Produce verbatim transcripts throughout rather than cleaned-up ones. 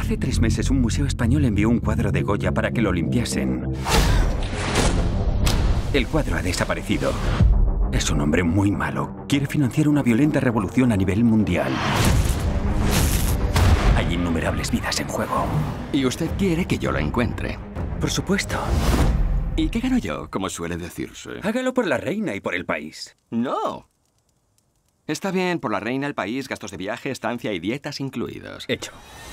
Hace tres meses un museo español envió un cuadro de Goya para que lo limpiasen. El cuadro ha desaparecido. Es un hombre muy malo. Quiere financiar una violenta revolución a nivel mundial. Hay innumerables vidas en juego. Y usted quiere que yo lo encuentre. Por supuesto. ¿Y qué gano yo, como suele decirse? Hágalo por la reina y por el país. No. Está bien, por la reina, el país, gastos de viaje, estancia y dietas incluidos. Hecho.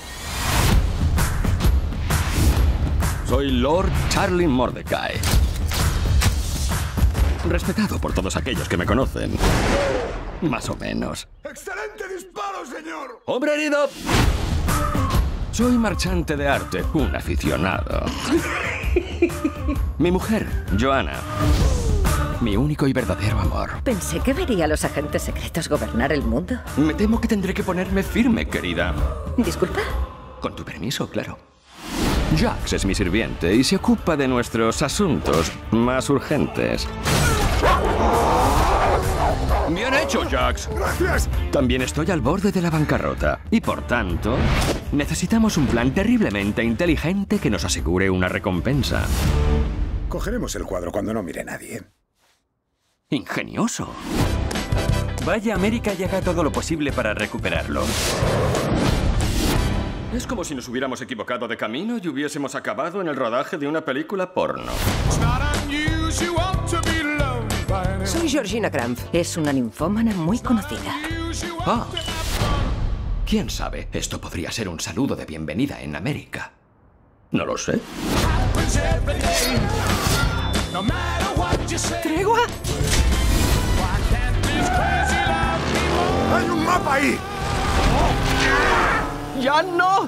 Soy Lord Charlie Mordecai. Respetado por todos aquellos que me conocen. Más o menos. ¡Excelente disparo, señor! ¡Hombre herido! Soy marchante de arte, un aficionado. Mi mujer, Joanna. Mi único y verdadero amor. Pensé que vería a los agentes secretos gobernar el mundo. Me temo que tendré que ponerme firme, querida. ¿Disculpa? Con tu permiso, claro. Jax es mi sirviente y se ocupa de nuestros asuntos más urgentes. Bien hecho, Jax. ¡Gracias! También estoy al borde de la bancarrota y, por tanto, necesitamos un plan terriblemente inteligente que nos asegure una recompensa. Cogeremos el cuadro cuando no mire nadie. Ingenioso. Vaya a América y haga todo lo posible para recuperarlo. Es como si nos hubiéramos equivocado de camino y hubiésemos acabado en el rodaje de una película porno. Soy Georgina Kramp. Es una ninfómana muy conocida. Ah. ¿Quién sabe? Esto podría ser un saludo de bienvenida en América. No lo sé. ¿Tregua? ¡Hay un mapa ahí! ¡Ya no!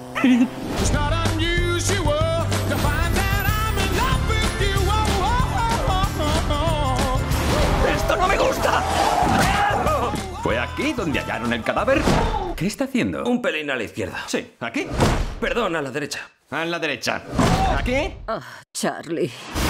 ¡Esto no me gusta! ¿Fue aquí donde hallaron el cadáver? ¿Qué está haciendo? Un pelín a la izquierda. Sí, ¿aquí? Perdón, a la derecha. A la derecha. ¿Aquí? Oh, Charlie.